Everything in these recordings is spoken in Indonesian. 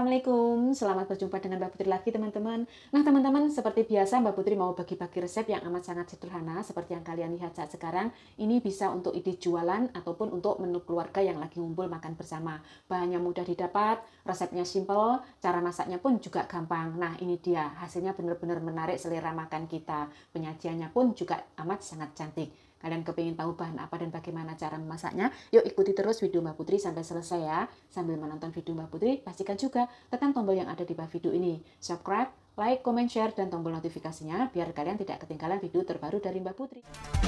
Assalamualaikum, selamat berjumpa dengan Mbak Putri lagi teman-teman. Nah teman-teman, seperti biasa Mbak Putri mau bagi-bagi resep yang amat sangat sederhana seperti yang kalian lihat saat sekarang. Ini bisa untuk ide jualan ataupun untuk menu keluarga yang lagi ngumpul makan bersama. Bahannya mudah didapat, resepnya simple, cara masaknya pun juga gampang. Nah ini dia, hasilnya benar-benar menarik selera makan kita. Penyajiannya pun juga amat sangat cantik. Kalian kepingin tahu bahan apa dan bagaimana cara memasaknya? Yuk ikuti terus video Mbak Putri sampai selesai ya. Sambil menonton video Mbak Putri, pastikan juga tekan tombol yang ada di bawah video ini. Subscribe, like, comment, share, dan tombol notifikasinya biar kalian tidak ketinggalan video terbaru dari Mbak Putri.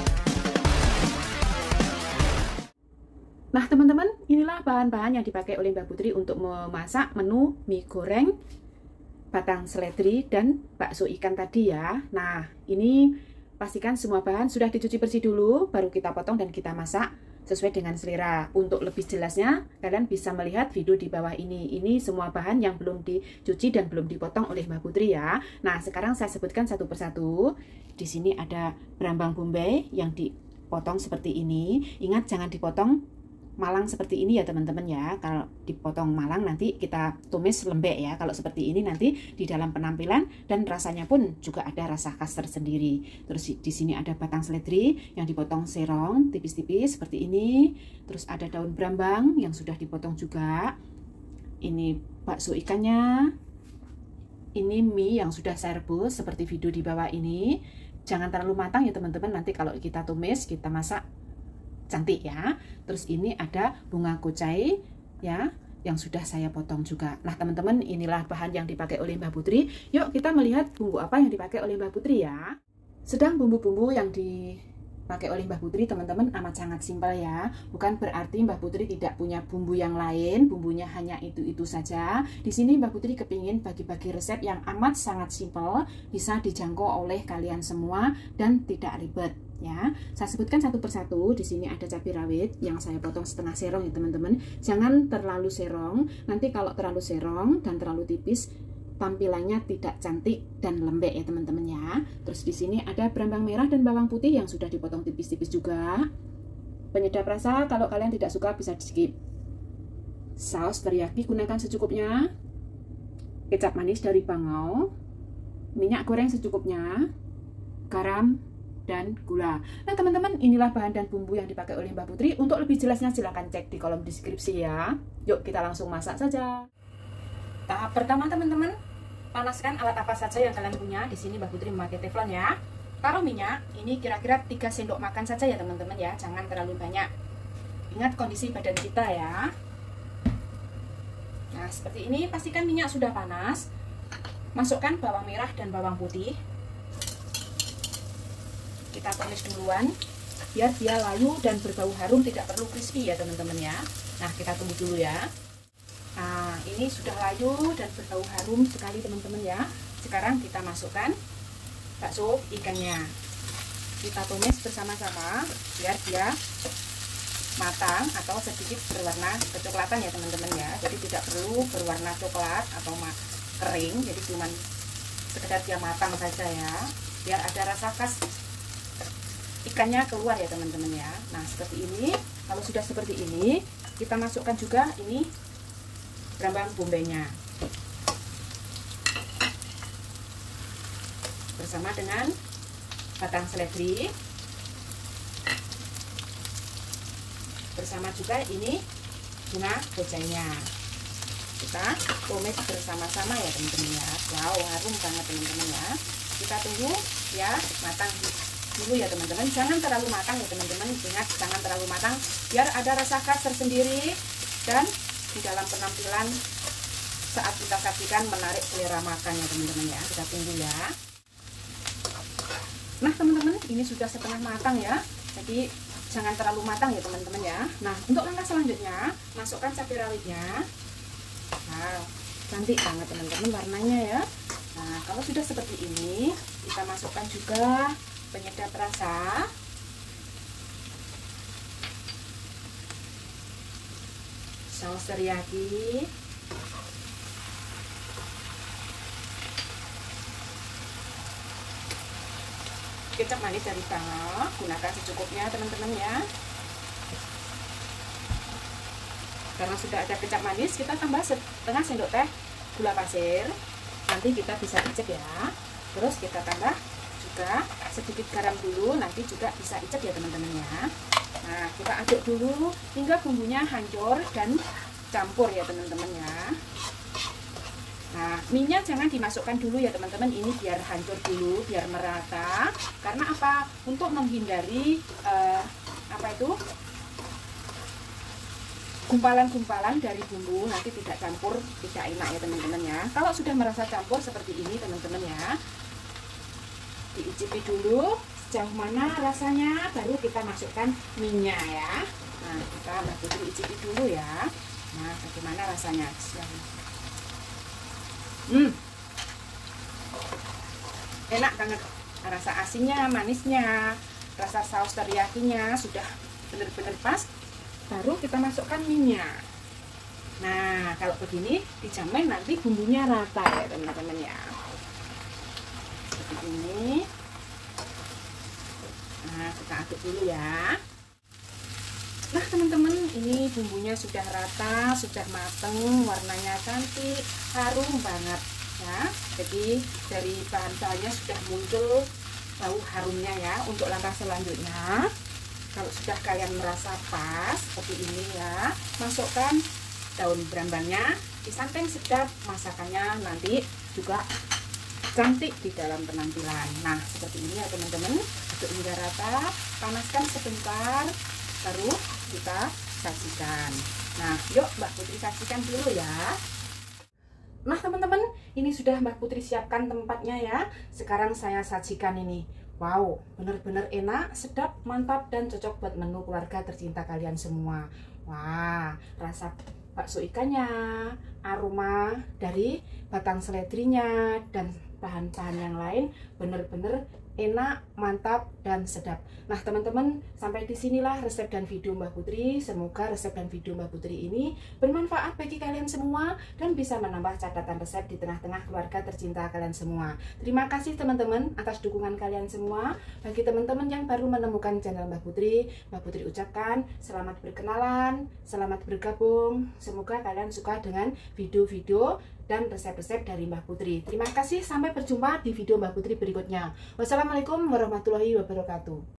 Nah teman-teman, inilah bahan-bahan yang dipakai oleh Mbak Putri untuk memasak menu mie goreng, batang seledri, dan bakso ikan tadi ya. Nah ini pastikan semua bahan sudah dicuci bersih dulu, baru kita potong dan kita masak sesuai dengan selera. Untuk lebih jelasnya, kalian bisa melihat video di bawah ini. Ini semua bahan yang belum dicuci dan belum dipotong oleh Mbak Putri ya. Nah, sekarang saya sebutkan satu persatu. Di sini ada berambang bombay yang dipotong seperti ini. Ingat jangan dipotong malang seperti ini ya teman-teman ya. Kalau dipotong malang nanti kita tumis lembek ya. Kalau seperti ini nanti di dalam penampilan dan rasanya pun juga ada rasa khas tersendiri. Terus di sini ada batang seledri yang dipotong serong tipis-tipis seperti ini. Terus ada daun brambang yang sudah dipotong juga. Ini bakso ikannya. Ini mie yang sudah saya rebus seperti video di bawah ini. Jangan terlalu matang ya teman-teman. Nanti kalau kita tumis, kita masak cantik ya. Terus ini ada bunga kucai ya yang sudah saya potong juga. Nah teman-teman, inilah bahan yang dipakai oleh Mbak Putri. Yuk kita melihat bumbu apa yang dipakai oleh Mbak Putri ya. Sedang bumbu-bumbu yang dipakai oleh Mbak Putri teman-teman amat sangat simpel ya. Bukan berarti Mbak Putri tidak punya bumbu yang lain, bumbunya hanya itu-itu saja. Di sini Mbak Putri kepingin bagi-bagi resep yang amat sangat simpel, bisa dijangkau oleh kalian semua dan tidak ribet. Ya, saya sebutkan satu persatu. Di sini ada cabai rawit yang saya potong setengah serong ya teman-teman. Jangan terlalu serong. Nanti kalau terlalu serong dan terlalu tipis, tampilannya tidak cantik dan lembek ya teman-teman ya. Terus di sini ada berambang merah dan bawang putih yang sudah dipotong tipis-tipis juga. Penyedap rasa kalau kalian tidak suka bisa di skip. Saus teriyaki gunakan secukupnya. Kecap manis dari Bangau. Minyak goreng secukupnya. Garam dan gula. Nah teman-teman, inilah bahan dan bumbu yang dipakai oleh Mbak Putri. Untuk lebih jelasnya silahkan cek di kolom deskripsi ya. Yuk kita langsung masak saja. Tahap pertama teman-teman, panaskan alat apa saja yang kalian punya. Di sini Mbak Putri memakai teflon ya. Taruh minyak, ini kira-kira 3 sendok makan saja ya teman-teman ya, jangan terlalu banyak. Ingat kondisi badan kita ya. Nah seperti ini, pastikan minyak sudah panas. Masukkan bawang merah dan bawang putih. Kita tumis duluan biar dia layu dan berbau harum, tidak perlu crispy ya teman-teman ya. Nah kita tunggu dulu ya. Nah ini sudah layu dan berbau harum sekali teman-teman ya. Sekarang kita masukkan bakso ikannya. Kita tumis bersama-sama biar dia matang atau sedikit berwarna kecoklatan ya teman-teman ya. Jadi tidak perlu berwarna coklat atau kering, jadi cuman sekedar dia matang saja ya, biar ada rasa khas ikannya keluar ya teman-teman ya. Nah seperti ini. Kalau sudah seperti ini, kita masukkan juga ini berambang bombaynya bersama dengan batang seledri, bersama juga ini bunga kucainya. Kita tumis bersama-sama ya teman-teman ya. Wow, harum banget teman-teman ya. Kita tunggu ya matang dulu ya teman-teman. Jangan terlalu matang ya teman-teman. Ingat jangan terlalu matang biar ada rasa khas tersendiri dan di dalam penampilan saat kita sajikan menarik selera makan ya teman-teman ya. Kita tunggu ya. Nah teman-teman, ini sudah setengah matang ya. Jadi jangan terlalu matang ya teman-teman ya. Nah untuk langkah selanjutnya, masukkan cabai rawitnya. Nah cantik banget teman-teman warnanya ya. Nah kalau sudah seperti ini, kita masukkan juga penyedap rasa, saus teriyaki, kecap manis dari Bangau, gunakan secukupnya teman-teman ya. Karena sudah ada kecap manis, kita tambah setengah sendok teh gula pasir. Nanti kita bisa icip ya. Terus kita tambah juga sedikit garam dulu, nanti juga bisa icip ya teman-teman ya. Nah, kita aduk dulu hingga bumbunya hancur dan campur ya teman-teman ya. Nah, minyak jangan dimasukkan dulu ya teman-teman, ini biar hancur dulu, biar merata. Karena apa? Untuk menghindari gumpalan-gumpalan dari bumbu nanti tidak campur, tidak enak ya teman-teman ya. Kalau sudah merasa campur seperti ini teman-teman ya, diicipi dulu sejauh mana rasanya, baru kita masukkan minyak ya. Nah, kita Mbak Putri icipi dulu ya. Nah, bagaimana rasanya? Enak banget, rasa asinnya, manisnya, rasa saus teriyakinya sudah benar-benar pas. Baru kita masukkan minyak. Nah, kalau begini dijamin nanti bumbunya rata ya teman-teman ya. Seperti ini. Nah, kita aduk dulu ya. Nah teman-teman, ini bumbunya sudah rata, sudah mateng, warnanya cantik, harum banget ya. Jadi dari bahan-bahannya sudah muncul bau harumnya ya. Untuk langkah selanjutnya, kalau sudah kalian merasa pas seperti ini ya, masukkan daun berambangnya, disanteng sedap, masakannya nanti juga cantik di dalam penampilan. Nah seperti ini ya teman-teman, aduk hingga rata, panaskan sebentar, baru kita sajikan. Nah yuk Mbak Putri sajikan dulu ya. Nah teman-teman, ini sudah Mbak Putri siapkan tempatnya ya. Sekarang saya sajikan ini. Wow, bener-bener enak, sedap, mantap, dan cocok buat menu keluarga tercinta kalian semua. Wah, rasa bakso ikannya, aroma dari batang seledrinya, dan bahan-bahan yang lain bener-bener enak, mantap, dan sedap. Nah teman-teman, sampai disinilah resep dan video Mbak Putri. Semoga resep dan video Mbak Putri ini bermanfaat bagi kalian semua dan bisa menambah catatan resep di tengah-tengah keluarga tercinta kalian semua. Terima kasih teman-teman atas dukungan kalian semua. Bagi teman-teman yang baru menemukan channel Mbak Putri ucapkan selamat berkenalan, selamat bergabung. Semoga kalian suka dengan video-video dan resep-resep dari Mbak Putri. Terima kasih, sampai berjumpa di video Mbak Putri berikutnya. Wassalamualaikum warahmatullahi wabarakatuh.